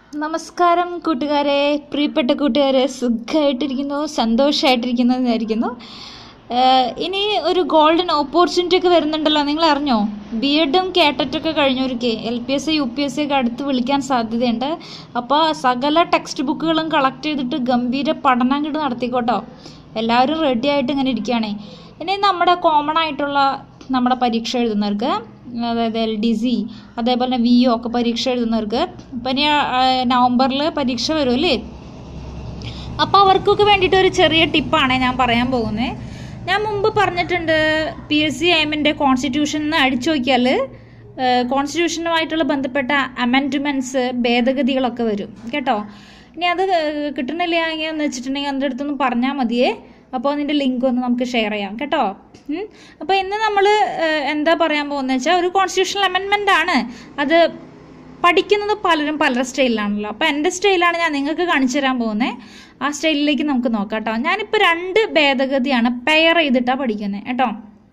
നമസ്കാരം കൂട്ടുകാരെ, പ്രിയപ്പെട്ട കൂട്ടുകാരെ, സുഖമായിട്ടിരിക്കുന്നു, സന്തോഷമായിട്ടിരിക്കുന്നു വിചാരിക്കുന്നു. ഇനി ഒരു ഗോൾഡൻ ഓപ്പർച്യൂണിറ്റി ഒക്കെ വരുന്നുണ്ടല്ലോ, നിങ്ങൾ അറിഞ്ഞോ? ബി.എഡും കേട്ടറ്റൊക്കെ കഴിഞ്ഞവർക്ക് LPSC UPSC ഒക്കെ അടുത്ത് വിളിക്കാൻ സാധ്യതയുണ്ട്. അപ്പോൾ സകല ടെക്സ്റ്റ് ബുക്കുകളും കളക്ട് ചെയ്തിട്ട് ഗംഭീര പഠനം കിട്ട് നടത്തിക്കോട്ടോ. എല്ലാവരും റെഡി ആയിട്ട് ഇങ്ങനെ ഇരിക്കുകയാണേ. ഇനി നമ്മുടെ കോമൺ ആയിട്ടുള്ള നമ്മുടെ പരീക്ഷ എഴുതുന്നവർക്ക്, അതായത് LDC അതേപോലെ VO ഒക്കെ പരീക്ഷ എഴുതുന്നവർക്ക് ഇപ്പം ഇനി നവംബറിൽ പരീക്ഷ വരുമല്ലേ, അപ്പോൾ അവർക്കൊക്കെ വേണ്ടിയിട്ട് ഒരു ചെറിയ ടിപ്പാണ് ഞാൻ പറയാൻ പോകുന്നത്. ഞാൻ മുമ്പ് പറഞ്ഞിട്ടുണ്ട്, PSCAM കോൺസ്റ്റിറ്റ്യൂഷൻ അടിച്ചു നോക്കിയാൽ കോൺസ്റ്റിറ്റ്യൂഷനുമായിട്ടുള്ള ബന്ധപ്പെട്ട അമെൻഡ്മെൻറ്റ്സ് ഭേദഗതികളൊക്കെ വരും കേട്ടോ. ഇനി അത് കിട്ടണില്ല എന്ന് വെച്ചിട്ടുണ്ടെങ്കിൽ അതിൻ്റെ അടുത്തൊന്നും പറഞ്ഞാൽ മതിയേ. അപ്പോൾ അതിൻ്റെ ലിങ്ക് ഒന്ന് നമുക്ക് ഷെയർ ചെയ്യാം കേട്ടോ. അപ്പോൾ ഇന്ന് നമ്മൾ എന്താ പറയാൻ പോകുന്നത് വെച്ചാൽ, ഒരു കോൺസ്റ്റിറ്റ്യൂഷണൽ അമെൻമെൻ്റ് ആണ്. അത് പഠിക്കുന്നത് പലരും പല സ്റ്റൈലിലാണല്ലോ. അപ്പോൾ എൻ്റെ സ്റ്റൈലാണ് ഞാൻ നിങ്ങൾക്ക് കാണിച്ചു തരാൻ പോകുന്നത്. ആ സ്റ്റൈലിലേക്ക് നമുക്ക് നോക്കാം കേട്ടോ. ഞാനിപ്പോൾ 2 ഭേദഗതിയാണ് പെയർ ചെയ്തിട്ടാണ് പഠിക്കുന്നത് കേട്ടോ.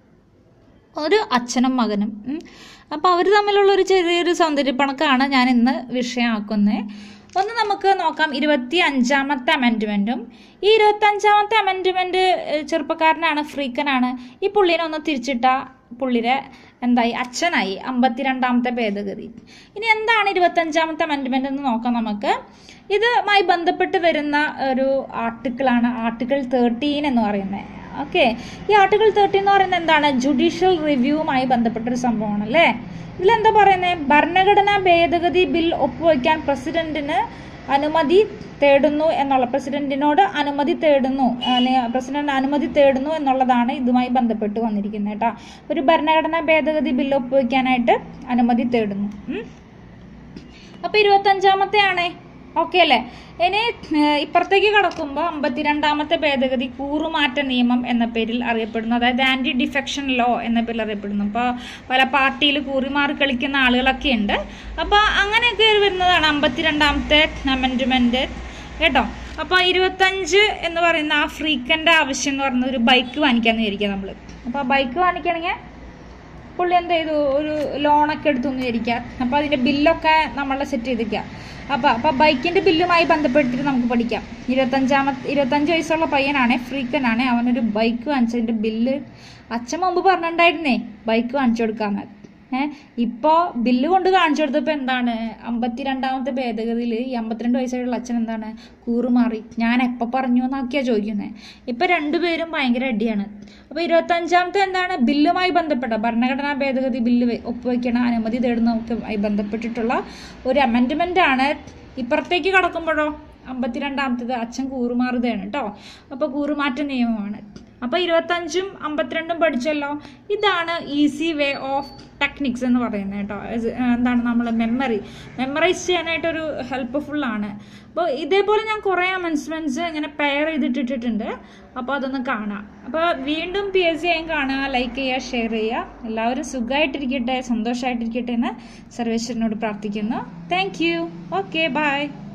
ഒരു അച്ഛനും മകനും. അപ്പോൾ അവർ തമ്മിലുള്ളൊരു ചെറിയൊരു സൗന്ദര്യപ്പണക്കാണ് ഞാൻ ഇന്ന് വിഷയമാക്കുന്നത്. ഒന്ന് നമുക്ക് നോക്കാം 25ാമത്തെ അമെൻഡ്മെൻറ്റും. ഈ 25ാമത്തെ അമെൻഡ്മെൻറ്റ് ചെറുപ്പക്കാരനാണ്, ഫ്രീക്കനാണ്. ഈ പുള്ളിനെ ഒന്ന് തിരിച്ചിട്ട പുള്ളിരെ എന്തായി, അച്ഛനായി. 52ാമത്തെ ഭേദഗതി. ഇനി എന്താണ് 25ാമത്തെ അമെൻഡ്മെൻറ്റ് എന്ന് നോക്കാം നമുക്ക്. ഇതുമായി ബന്ധപ്പെട്ട് വരുന്ന ഒരു ആർട്ടിക്കിളാണ് ആർട്ടിക്കിൾ 13 എന്ന് പറയുന്നത്. ഓക്കെ, ഈ ആർട്ടിക്കിൾ 13 എന്ന് പറയുന്നത് എന്താണ്? ജുഡീഷ്യൽ റിവ്യൂവുമായി ബന്ധപ്പെട്ടൊരു സംഭവമാണ് അല്ലേ. ഇതിലെന്താ പറയുന്നത്? ഭരണഘടനാ ഭേദഗതി ബിൽ ഒപ്പുവയ്ക്കാൻ പ്രസിഡന്റിന് അനുമതി തേടുന്നു എന്നുള്ള, പ്രസിഡന്റിനോട് അനുമതി തേടുന്നു, അല്ലെങ്കിൽ പ്രസിഡന്റ് അനുമതി തേടുന്നു എന്നുള്ളതാണ് ഇതുമായി ബന്ധപ്പെട്ട് വന്നിരിക്കുന്നത് കേട്ടോ. ഒരു ഭരണഘടനാ ഭേദഗതി ബിൽ ഒപ്പുവയ്ക്കാനായിട്ട് അനുമതി തേടുന്നു. അപ്പോൾ 25ാമത്തെ ആണേ. ഓക്കെ അല്ലേ. ഇനി ഇപ്പുറത്തേക്ക് കടക്കുമ്പോൾ 52ാമത്തെ ഭേദഗതി കൂറുമാറ്റ നിയമം എന്ന പേരിൽ അറിയപ്പെടുന്നു. അതായത് ആൻറ്റി ഡിഫെക്ഷൻ ലോ എന്ന പേരിൽ അറിയപ്പെടുന്നു. അപ്പോൾ പല പാർട്ടിയിൽ കൂറിമാറി കളിക്കുന്ന ആളുകളൊക്കെ ഉണ്ട്. അപ്പോൾ അങ്ങനെയൊക്കെ വരുന്നതാണ് 52ാമത്തെ അമെൻഡ്മെൻറ്റ് കേട്ടോ. അപ്പോൾ 25 എന്ന് പറയുന്ന ആ ഫ്രീക്കൻ്റെ ആവശ്യം എന്ന് പറയുന്നത് ഒരു ബൈക്ക് വാങ്ങിക്കാമെന്ന് വിചാരിക്കുക നമ്മൾ. അപ്പോൾ ബൈക്ക് വാങ്ങിക്കണമെങ്കിൽ പുള്ളി എന്ത് ചെയ്തു, ഒരു ലോണൊക്കെ എടുത്തൊന്ന് വിചാരിക്കുക. അപ്പോൾ അതിൻ്റെ ബില്ലൊക്കെ നമ്മൾ സെറ്റ് ചെയ്തിരിക്കുക. അപ്പോൾ ബൈക്കിൻ്റെ ബില്ലുമായി ബന്ധപ്പെട്ടിട്ട് നമുക്ക് പഠിക്കാം. 25 വയസ്സുള്ള പയ്യനാണ്, ഫ്രീക്കനാണ്. അവനൊരു ബൈക്ക് വാങ്ങിച്ചതിൻ്റെ ബില്ല് അച്ഛൻ മുമ്പ് പറഞ്ഞിട്ടുണ്ടായിരുന്നേ ബൈക്ക് വാങ്ങിച്ചു കൊടുക്കാമെന്ന്. ഇപ്പോൾ ബില്ല് കൊണ്ട് കാണിച്ചു കൊടുത്തപ്പോൾ എന്താണ്, 52ാമത്തെ ഭേദഗതിയിൽ ഈ 52 വയസ്സായിട്ടുള്ള അച്ഛൻ എന്താണ്, കൂറുമാറി. ഞാൻ എപ്പോൾ പറഞ്ഞു എന്നൊക്കെയാണ് ചോദിക്കുന്നത്. ഇപ്പം രണ്ടുപേരും ഭയങ്കര അടിയാണ്. അപ്പോൾ 25ാമത്തെ എന്താണ്, ബില്ലുമായി ബന്ധപ്പെട്ട ഭരണഘടനാ ഭേദഗതി ബില്ല് ഒപ്പുവയ്ക്കണ അനുമതി തേടുന്നതുമായി ബന്ധപ്പെട്ടിട്ടുള്ള ഒരു അമെൻഡ്മെൻ്റ് ആണ്. ഇപ്പുറത്തേക്ക് കടക്കുമ്പോഴോ 52ാമത്തേത് അച്ഛൻ കൂറുമാറുകയാണ് കേട്ടോ. അപ്പോൾ കൂറുമാറ്റ നിയമമാണ്. അപ്പോൾ 25ഉം 52ഉം പഠിച്ചല്ലോ. ഇതാണ് ഈസി വേ ഓഫ് ടെക്നിക്സ് എന്ന് പറയുന്നത് കേട്ടോ. എന്താണ്, നമ്മൾ മെമ്മറൈസ് ചെയ്യാനായിട്ടൊരു ഹെൽപ്ഫുള്ളാണ്. അപ്പോൾ ഇതേപോലെ ഞാൻ കുറേ അമെൻഡ്മെൻറ്റ്സ് ഇങ്ങനെ പെയർ ചെയ്തിട്ടിട്ടുണ്ട്. അപ്പോൾ അതൊന്ന് കാണാം. അപ്പോൾ വീണ്ടും PSCAM കാണുക, ലൈക്ക് ചെയ്യുക, ഷെയർ ചെയ്യുക. എല്ലാവരും സുഖമായിട്ടിരിക്കട്ടെ, സന്തോഷമായിട്ടിരിക്കട്ടെ എന്ന് സർവേശ്വരനോട് പ്രാർത്ഥിക്കുന്നു. Thank you. Okay, by.